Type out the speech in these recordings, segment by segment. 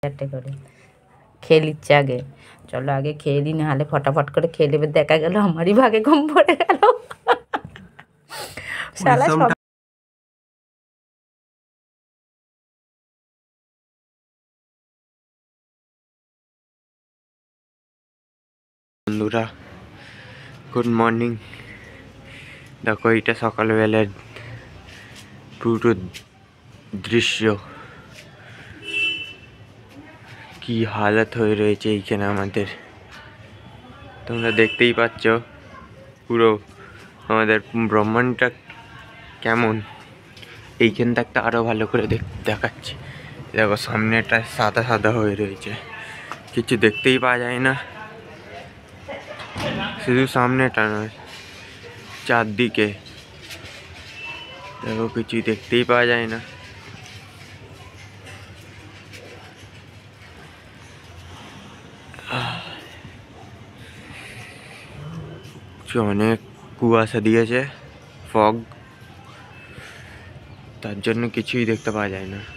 চারটে করে খেয়ে নিচ্ছে আগে। চলো আগে খেয়ে দিই, নাহলে ফটাফট করে খেয়ে নেবে, দেখা গেল আমারই ভাগে কম পড়ে গেল। শালা সব বন্ধুরা গুড মর্নিং। দেখো এটা সকালবেলার পুরো দৃশ্য, কি হালত হয়ে রয়েছে এইখানে আমাদের, তোমরা দেখতেই পাচ্ছ পুরো আমাদের ব্রহ্মাণ্ডটা কেমন। এইখান থাকতে আরও ভালো করে দেখাচ্ছি। দেখো সামনেটা সাদা সাদা হয়ে রয়েছে, কিছু দেখতেই পাওয়া যায় না, শুধু সামনেটা নয় চারদিকে দেখো কিছুই দেখতেই পাওয়া যায় না। অনেক কুয়াশা দিয়েছে, ফগ, তার জন্য কিছুই দেখতে পাওয়া যায় না।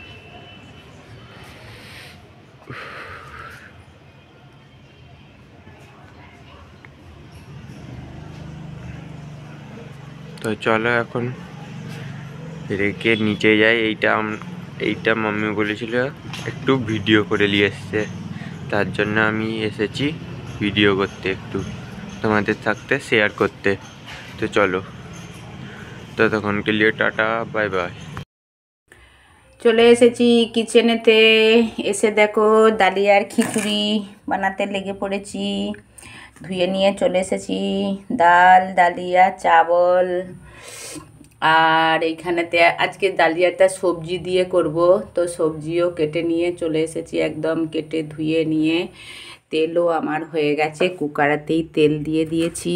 তো চলো এখন রেখে নিচে যাই। এইটা মাম্মি বলেছিল একটু ভিডিও করে নিয়ে এসছে, তার জন্য আমি এসেছি ভিডিও করতে, একটু তোমাদের থাকতে শেয়ার করতে। তো চলো, ততক্ষণকে লিয়ে টাটা, বাই বাই। চলে এসেছি কিচেনেতে। এসে দেখো ডালিয়ার খিচুড়ি বানাতে লেগে পড়েছি। ধুয়ে নিয়ে চলে এসেছি ডাল, ডালিয়া, চাবল, আর এইখানেতে আজকে ডালিয়াটা সবজি দিয়ে করব, তো সবজিও কেটে নিয়ে চলে এসেছি, একদম কেটে ধুয়ে নিয়ে। তেলও আমার হয়ে গেছে, কুকারেতেই তেল দিয়ে দিয়েছি।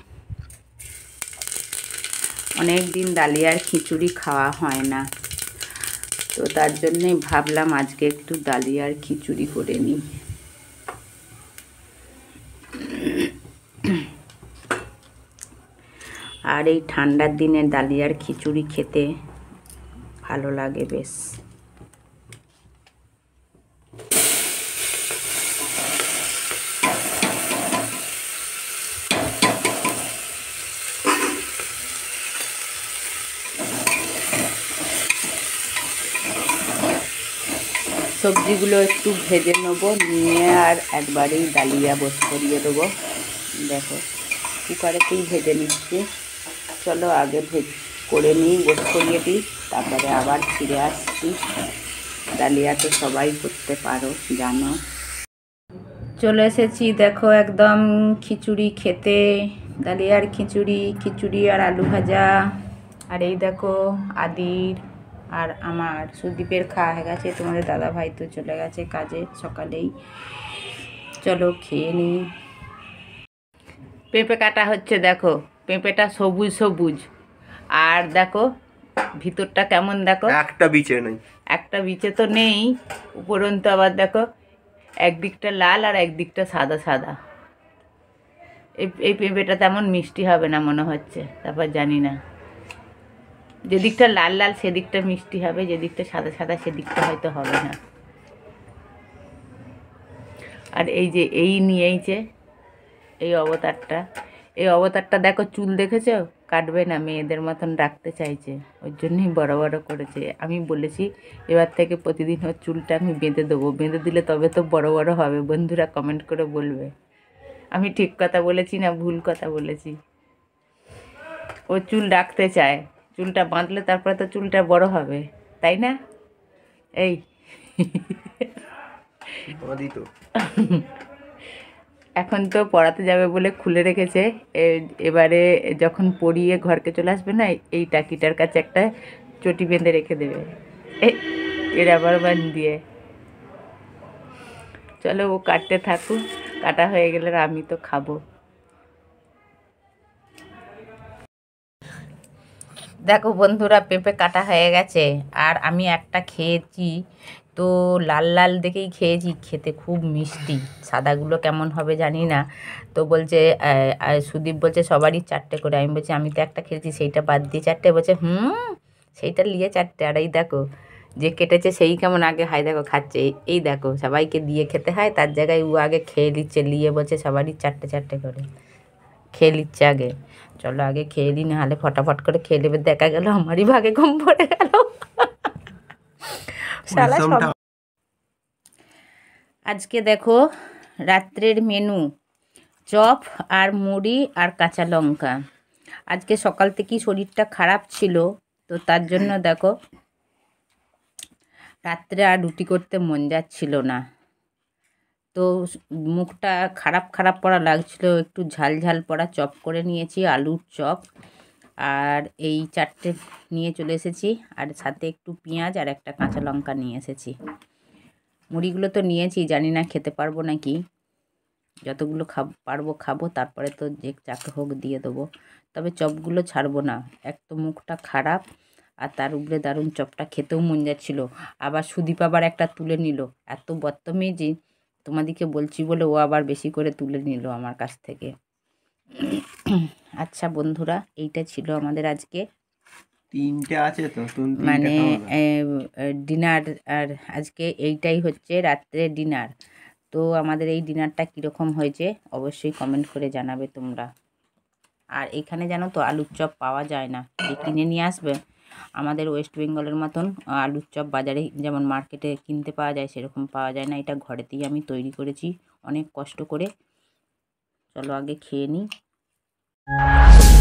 অনেক দিন ডালিয়ার খিচুড়ি খাওয়া হয় না, তো তার জন্যই ভাবলাম আজকে একটু ডালিয়ার খিচুড়ি করে নিই। আর এই ঠান্ডার দিনে ডালিয়ার খিচুড়ি খেতে ভালো লাগে বেশ। সবজিগুলো একটু ভেজে নেবো, নিয়ে আর একবারেই ডালিয়া করিয়ে দেবো। দেখো কুকারেতেই ভেজে নিচ্ছি। চলো আগে করে নিই, করিয়ে দিই, তারপরে আবার ফিরে আসছি। ডালিয়া তো সবাই করতে পারো, জানো। চলে এসেছি দেখো একদম খিচুড়ি খেতে, ডালিয়ার খিচুড়ি আর আলু ভাজা। আর এই দেখো আদির আর আমার সুদীপের খাওয়া হয়ে গেছে, তোমাদের দাদা ভাই তো চলে গেছে কাজে সকালেই। চলো খেয়ে নিই। পেঁপে কাটা হচ্ছে, দেখো পেঁপেটা সবুজ সবুজ, আর দেখো ভিতরটা কেমন, দেখো একটা বিচে নেই, একটা বিচে তো নেই, উপরন্তু আবার দেখো একদিকটা লাল আর একদিকটা সাদা সাদা। এই পেঁপেটা তেমন মিষ্টি হবে না মনে হচ্ছে, তারপর জানি না, যেদিকটা লাল লাল সেদিকটা মিষ্টি হবে, যেদিকটা সাদা সাদা সেদিকটা হয়তো হবে না। আর এই যে নিয়েছে এই অবতারটা দেখো, চুল দেখেছো, কাটবে না, মেয়েদের মতন রাখতে চাইছে, ওই জন্যই বড় বড় করেছে। আমি বলেছি এবার থেকে প্রতিদিন ওর চুলটা আমি বেঁধে দেবো, বেঁধে দিলে তবে তো বড় বড় হবে। বন্ধুরা কমেন্ট করে বলবে আমি ঠিক কথা বলেছি না ভুল কথা বলেছি। ও চুল রাখতে চায়, চুলটা বাঁধলে তারপরে তো চুলটা বড় হবে, তাই না? এই এখন তো পড়াতে যাবে বলে খুলে রেখেছে, এবারে যখন পড়িয়ে ঘরকে চলে আসবে না, এই টাকিটার কাছে একটা চটি বেঁধে রেখে দেবে, এর আবার বান দিয়ে। চলো ও কাটতে থাকুক, কাটা হয়ে গেলে আমি তো খাবো। দেখো বন্ধুরা পেঁপে কাটা হয়ে গেছে, আর আমি একটা খেয়েছি, তো লাল লাল দেখেই খেয়েছি, খেতে খুব মিষ্টি, সাদাগুলো কেমন হবে জানি না। তো বলছে সুদীপ বলছে সবারই চারটে করে, আমি বলছি আমি তো একটা খেয়েছি, সেইটা বাদ দিয়ে চারটে, বলছে সেইটা নিয়ে চারটে। আর এই দেখো যে কেটেছে সেই কেমন আগে হাই দেখো খাচ্ছে, এই দেখো সবাইকে দিয়ে খেতে হয়, তার জায়গায় ও আগে খেয়ে নিচ্ছে, নিয়ে বলছে সবারই চারটে চারটে করে খেয়ে নিচ্ছে আগে। চলো আগে খেয়ে নিই, নাহলে ফটাফট করে খেয়ে নেবে, দেখা গেল আমারই ভাগে কম পড়ে গেল। শালা সব। আজকে দেখো রাত্রের মেনু চপ আর মুড়ি আর কাঁচা লঙ্কা। আজকে সকাল থেকেই শরীরটা খারাপ ছিল, তো তার জন্য দেখো রাত্রে আর রুটি করতে মন যাচ্ছিল না, তো মুখটা খারাপ খারাপ পড়া লাগছিল, একটু ঝাল ঝাল পড়া চপ করে নিয়েছি, আলুর চপ, আর এই চারটে নিয়ে চলে এসেছি, আর সাথে একটু পেঁয়াজ আর একটা কাঁচা লঙ্কা নিয়ে এসেছি। মুড়িগুলো তো নিয়েছি, জানি না খেতে পারবো নাকি, যতগুলো পারবো খাবো, তারপরে তো যে যাকে হোক দিয়ে দেবো, তবে চপগুলো ছাড়বো না, এক তো মুখটা খারাপ, আর তার উপরে দারুণ চপটা খেতেও মন যাচ্ছিল। আবার সুদীপ আবার একটা তুলে নিল, এত বদতমিজি তোমাদিকে বলছি বলে ও আবার বেশি করে তুলে নিল আমার কাছ থেকে। আচ্ছা বন্ধুরা, এইটা ছিল আমাদের আজকে তিনটে আছে তো, মানে ডিনার, আর আজকে এইটাই হচ্ছে রাত্রে ডিনার। তো আমাদের এই ডিনারটা কীরকম হয়েছে অবশ্যই কমেন্ট করে জানাবে তোমরা। আর এখানে জানো তো আলুর চপ পাওয়া যায় না, যে কিনে নিয়ে আসবে, আমাদের ওয়েস্ট বেঙ্গলের মতন আলুর চপ বাজারে যেমন মার্কেটে কিনতে পাওয়া যায় সেরকম পাওয়া যায় না, এটা ঘরেতেই আমি তৈরি করেছি অনেক কষ্ট করে। চলো আগে খেয়ে নিই।